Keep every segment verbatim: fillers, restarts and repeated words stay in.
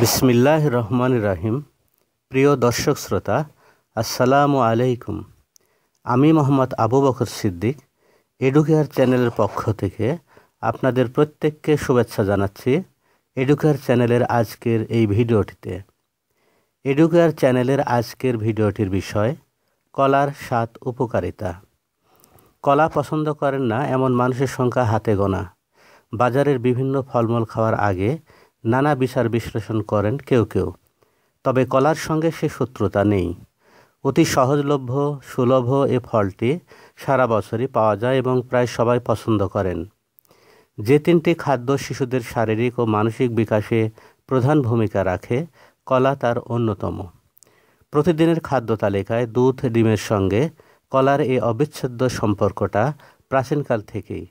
বিসমিল্লাহির রহমানির রহিম। প্রিয় দর্শক শ্রোতা, আসসালামু আলাইকুম। আমি মোহাম্মদ আবু বকর সিদ্দিক এডুকেয়ার চ্যানেলের পক্ষ থেকে আপনাদের প্রত্যেককে শুভেচ্ছা জানাচ্ছি এডুকেয়ার চ্যানেলের আজকের এই ভিডিওটিতে। এডুকেয়ার চ্যানেলের আজকের ভিডিওটির বিষয় কলার সাত উপকারিতা। কলা পছন্দ করেন না এমন মানুষের সংখ্যা হাতে গোনা। বাজারের বিভিন্ন ফলমূল খাওয়ার আগে নানা বিচার বিশ্লেষণ করেন কেউ কেউ, তবে কলার সঙ্গে সে শত্রুতা নেই। অতি সহজলভ্য সুলভ এ ফলটি সারা বছরই পাওয়া যায় এবং প্রায় সবাই পছন্দ করেন। যে তিনটি খাদ্য শিশুদের শারীরিক ও মানসিক বিকাশে প্রধান ভূমিকা রাখে, কলা তার অন্যতম। প্রতিদিনের খাদ্য তালিকায় দুধ ডিমের সঙ্গে কলার এই অবিচ্ছেদ্য সম্পর্কটা প্রাচীনকাল থেকেই।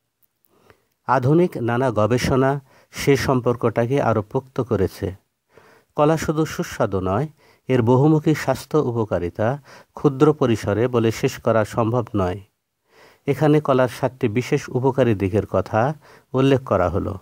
আধুনিক নানা গবেষণা সে সম্পর্কটাকে আরও পোক্ত করেছে। কলা শুধু সুস্বাদু নয়, এর বহুমুখী স্বাস্থ্য উপকারিতা ক্ষুদ্র পরিসরে বলে শেষ করা সম্ভব নয়। এখানে কলার সাতটি বিশেষ উপকারী দিকের কথা উল্লেখ করা হলো।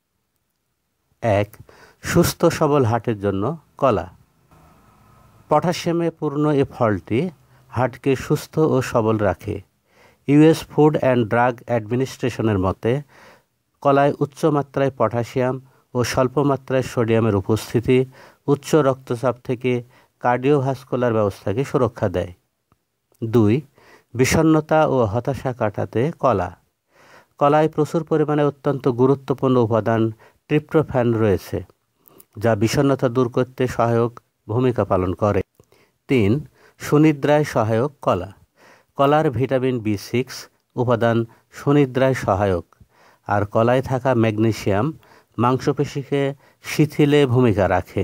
এক, সুস্থ সবল হার্টের জন্য কলা। পটাশিয়ামে পূর্ণ এ ফলটি হার্টকে সুস্থ ও সবল রাখে। ইউএস ফুড অ্যান্ড ড্রাগ অ্যাডমিনিস্ট্রেশনের মতে কলায় উচ্চ মাত্রায় পটাশিয়াম ও স্বল্প মাত্রায় সোডিয়ামের উপস্থিতি উচ্চ রক্তচাপ থেকে কার্ডিওভাস্কুলার ব্যবস্থাকে সুরক্ষা দেয়। দুই, বিষণ্ণতা ও হতাশা কাটাতে কলা। কলায় প্রচুর পরিমাণে অত্যন্ত গুরুত্বপূর্ণ উপাদান ট্রিপ্টোফ্যান রয়েছে, যা বিষণ্ণতা দূর করতে সহায়ক ভূমিকা পালন করে। তিন, সুনিদ্রায় সহায়ক কলা। কলার ভিটামিন বি সিক্স উপাদান সুনিদ্রায় সহায়ক, আর কলায় থাকা ম্যাগনেসিয়াম মাংসপেশিকে শিথিলে ভূমিকা রাখে।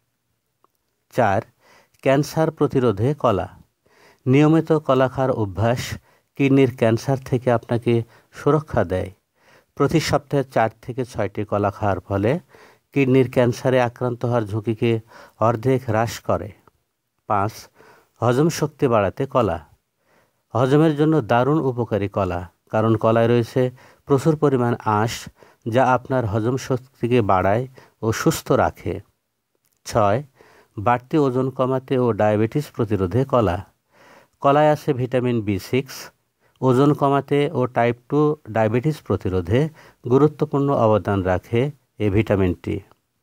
চার, ক্যান্সার প্রতিরোধে কলা। নিয়মিত কলা খাওয়ার অভ্যাস কিডনির ক্যান্সার থেকে আপনাকে সুরক্ষা দেয়। প্রতি সপ্তাহে চার থেকে ছয়টি কলা খাওয়ার ফলে কিডনির ক্যান্সারে আক্রান্ত হওয়ার ঝুঁকিকে অর্ধেক হ্রাস করে। পাঁচ, হজম শক্তি বাড়াতে কলা। হজমের জন্য দারুণ উপকারী কলা, কারণ কলায় রয়েছে প্রচুর পরিমাণ আঁশ, যা আপনার হজম শক্তিকে বাড়ায় ও সুস্থ রাখে। ছয়, বাড়তি ওজন কমাতে ও ডায়াবেটিস প্রতিরোধে কলা। কলায় আছে ভিটামিন বি সিক্স, ওজন কমাতে ও টাইপ টু ডায়াবেটিস প্রতিরোধে গুরুত্বপূর্ণ অবদান রাখে এই ভিটামিনটি।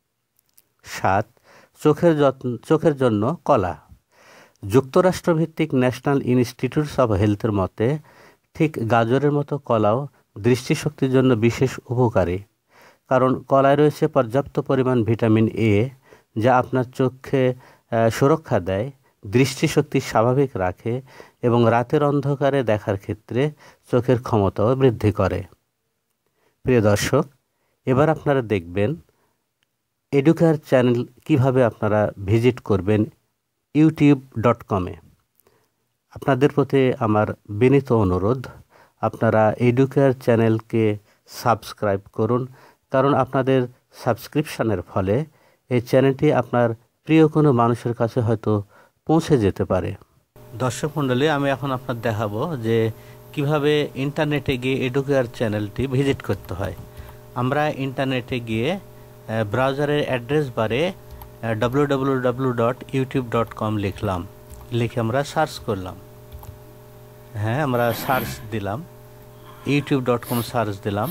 সাত, চোখের যত্ন চোখের জন্য কলা। যুক্তরাষ্ট্রভিত্তিক ন্যাশনাল ইনস্টিটিউটস অব হেলথের মতে ঠিক গাজরের মতো কলাও দৃষ্টিশক্তির জন্য বিশেষ উপকারী, কারণ কলায় রয়েছে পর্যাপ্ত পরিমাণ ভিটামিন এ, যা আপনার চোখে সুরক্ষা দেয়, দৃষ্টিশক্তি স্বাভাবিক রাখে এবং রাতের অন্ধকারে দেখার ক্ষেত্রে চোখের ক্ষমতাও বৃদ্ধি করে। প্রিয় দর্শক, এবার আপনারা দেখবেন এডুকেয়ার চ্যানেল কিভাবে আপনারা ভিজিট করবেন ইউটিউব ডট কমে। আপনাদের প্রতি আমার বিনীত অনুরোধ, আপনারা এডুকেয়ার চ্যানেলকে সাবস্ক্রাইব করুন, কারণ আপনাদের সাবস্ক্রিপশনের ফলে এই চ্যানেলটি আপনার প্রিয় কোনো মানুষের কাছে হয়তো পৌঁছে যেতে পারে। দর্শক মণ্ডলী, আমি এখন আপনার দেখাবো যে কিভাবে ইন্টারনেটে গিয়ে এডুকেয়ার চ্যানেলটি ভিজিট করতে হয়। আমরা ইন্টারনেটে গিয়ে ব্রাউজারের অ্যাড্রেস বারে W W W dot YouTube dot com লিখলাম, লিখে আমরা সার্চ করলাম। হ্যাঁ, আমরা সার্চ দিলাম, ইউটিউব ডট কম সার্চ দিলাম।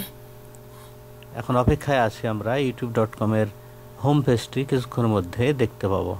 এখন অপেক্ষায় আছি আমরা ইউটিউব ডট কমের হোম পেজটি কিছুক্ষণের মধ্যে দেখতে পাবো।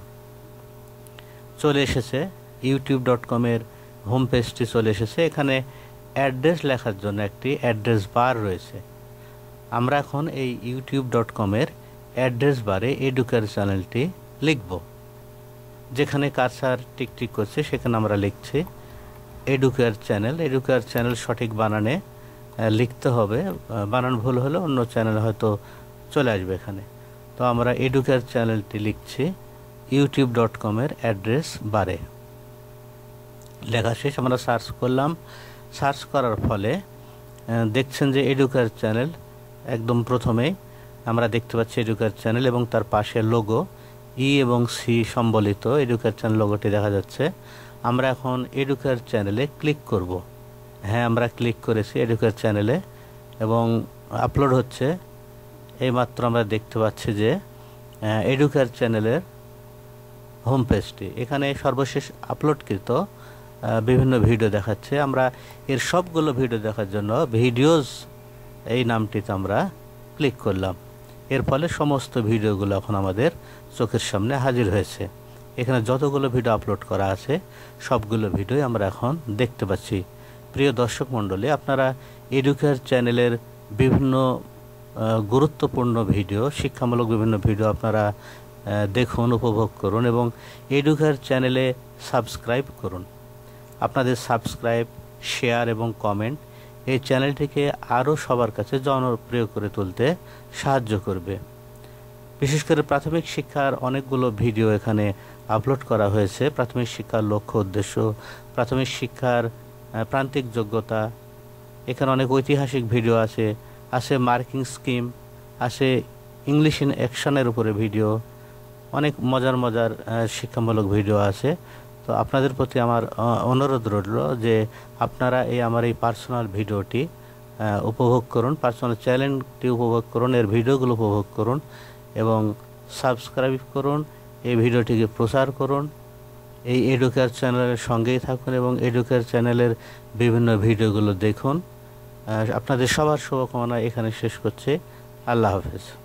চলে এসেছে ইউটিউব ডট কমের হোম পেজটি চলে এসেছে। এখানে অ্যাড্রেস লেখার জন্য একটি অ্যাড্রেস বার রয়েছে। আমরা এখন এই ইউটিউব ডট কমের অ্যাড্রেস বারে এডুকেয়ার চ্যানেলটি লিখব। যেখানে কার্সার টিকটিক করছে সেখানে আমরা লিখছি এডুকেয়ার চ্যানেল। এডুকেয়ার চ্যানেল সঠিক বানানে লিখতে হবে, বানান ভুল হলে অন্য চ্যানেল হয়তো চলে আসবে এখানে। তো আমরা এডুকেয়ার চ্যানেলটি লিখছি ইউটিউব ডট কমের অ্যাড্রেস বারে। লেখা শেষ, আমরা সার্চ করলাম। সার্চ করার ফলে দেখছেন যে এডুকেয়ার চ্যানেল একদম প্রথমেই আমরা দেখতে পাচ্ছি এডুকেয়ার চ্যানেল এবং তার পাশে লোগো ই এবং সি সম্বলিত এডুকেয়ার চ্যানেল লোগোটি দেখা যাচ্ছে। আমরা এখন এডুকেয়ার চ্যানেলে ক্লিক করব। হ্যাঁ, আমরা ক্লিক করেছি এডুকেয়ার চ্যানেলে এবং আপলোড হচ্ছে। এইমাত্র আমরা দেখতে পাচ্ছি যে এডুকেয়ার চ্যানেলের হোম পেজটি। এখানে সর্বশেষ আপলোডকৃত বিভিন্ন ভিডিও দেখাচ্ছে। আমরা এর সবগুলো ভিডিও দেখার জন্য ভিডিওস এই নামটিতে আমরা ক্লিক করলাম। এর ফলে সমস্ত ভিডিওগুলো এখন আমাদের চোখের সামনে হাজির হয়েছে। এখানে যতগুলো ভিডিও আপলোড করা আছে সবগুলো ভিডিওই আমরা এখন দেখতে পাচ্ছি। প্রিয় দর্শক মণ্ডলী, আপনারা এডুকেয়ার চ্যানেলের বিভিন্ন গুরুত্বপূর্ণ ভিডিও, শিক্ষামূলক বিভিন্ন ভিডিও আপনারা দেখুন, উপভোগ করুন এবং এডুকেয়ার চ্যানেলে সাবস্ক্রাইব করুন। আপনাদের সাবস্ক্রাইব, শেয়ার এবং কমেন্ট এই চ্যানেলটিকে আরও সবার কাছে জনপ্রিয় করে তুলতে সাহায্য করবে। বিশেষ করে প্রাথমিক শিক্ষার অনেকগুলো ভিডিও এখানে আপলোড করা হয়েছে। প্রাথমিক শিক্ষার লক্ষ্য উদ্দেশ্য, প্রাথমিক শিক্ষার প্রান্তিক যোগ্যতা, এখানে অনেক ঐতিহাসিক ভিডিও আছে আছে মার্কিং স্কিম আছে, ইংলিশ ইন অ্যাকশনের উপরে ভিডিও, অনেক মজার মজার শিক্ষামূলক ভিডিও আছে। তো আপনাদের প্রতি আমার অনুরোধ রইল যে আপনারা এই আমার এই পার্সোনাল ভিডিওটি উপভোগ করুন, পার্সোনাল চ্যানেলটি উপভোগ করুন, এর ভিডিওগুলো উপভোগ করুন এবং সাবস্ক্রাইব করুন, এই ভিডিওটিকে প্রচার করুন। এই এডুকেয়ার চ্যানেলের সঙ্গেই থাকুন এবং এডুকেয়ার চ্যানেলের বিভিন্ন ভিডিওগুলো দেখুন। আপনাদের সবার শুভকামনা এখানে শেষ করছে। আল্লাহ হাফেজ।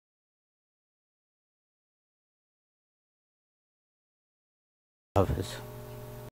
হাফেজ।